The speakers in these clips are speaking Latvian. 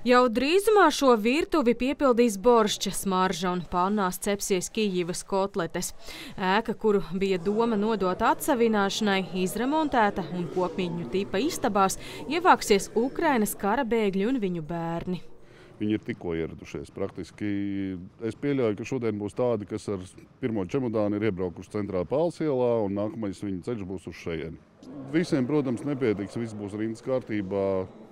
Jau drīzumā šo virtuvi piepildīs boršča, smarža un pannās cepsies Kijivas kotletes. Ēka, kuru bija doma nodot atsavināšanai, izremontēta un kopmītņu tipa istabās ievāksies Ukrainas kara bēgļi un viņu bērni. Viņi ir tikko ieradušies. Praktiski es pieļauju, ka šodien būs tādi, kas ar pirmo čemodānu ir iebraukuši centrāli Pāles ielā, un nākamais viņu ceļš būs uz šejieni. Visiem, protams, nepietiks, viss būs rindas kārtībā.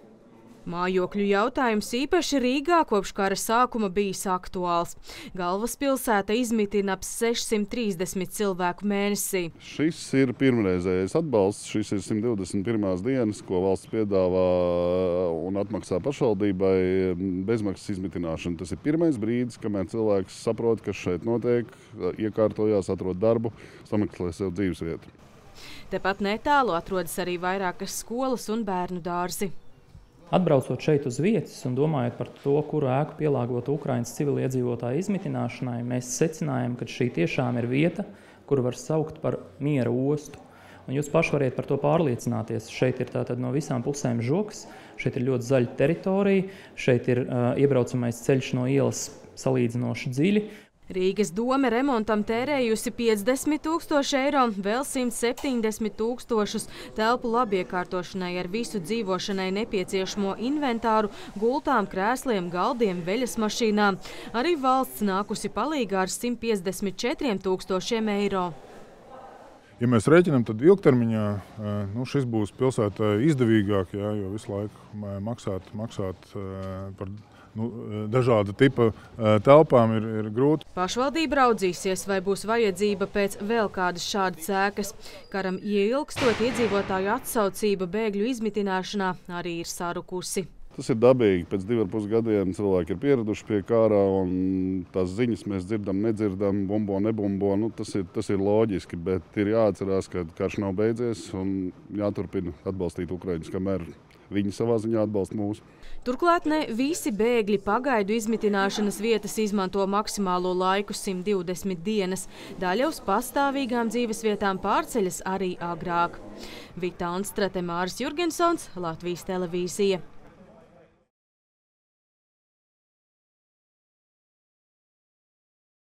Mājokļu jautājums īpaši Rīgā kopš kara sākuma bijis aktuāls. Galvaspilsēta izmitina ap 630 cilvēku mēnesī. Šis ir pirmreizējais atbalsts, šis ir 121. dienas, ko valsts piedāvā un atmaksā pašvaldībai bezmaksas izmitināšanu. Tas ir pirmais brīdis, kamēr cilvēks saprot, kas šeit notiek, iekārtojās, atrod darbu, sameklē sev dzīvesvietu. Tepat netālu atrodas arī vairākas skolas un bērnu dārzi. Atbraucot šeit uz vietas un domājot par to, kuru ēku pielāgot Ukrainas civiliedzīvotāju izmitināšanai, mēs secinājām, ka šī tiešām ir vieta, kuru var saukt par miera ostu. Un jūs paši variet par to pārliecināties. Šeit ir tātad no visām pusēm žoks, šeit ir ļoti zaļa teritorija, šeit ir iebraucamais ceļš no ielas salīdzinoši dziļi. Rīgas dome remontam tērējusi 50 000 eiro, vēl 170 000 telpu labiekārtošanai ar visu dzīvošanai nepieciešamo inventāru, gultām, krēsliem, galdiem, veļas mašīnām. Arī valsts nākusi palīgā ar 154 000 eiro. Ja mēs rēķinām, tad ilgtermiņā šis būs pilsētai izdevīgāk, jo visu laiku maksāt par dažāda tipa telpām ir grūti. Pašvaldība raudzīsies, vai būs vajadzība pēc vēl kādas šādas ēkas. Karam ieilgstot, iedzīvotāju atsaucība bēgļu izmitināšanā arī ir sarukusi. Tas ir dabīgi. Pēc 2,5 gadiem cilvēki ir pieraduši pie kara, un tās ziņas mēs dzirdam, nedzirdam, bumbo, nebumbo. Tas ir loģiski, bet ir jāatcerās, ka karš nav beidzies un jāturpina atbalstīt Ukraiņus, kamēr viņi savā ziņā atbalsta mūsu. Turklāt ne visi bēgļi pagaidu izmitināšanas vietas izmanto maksimālo laiku 120 dienas. Daļa uz pastāvīgām dzīvesvietām pārceļas arī agrāk. Vita Anstrate, Māris Jurgensons, Latvijas televīzija.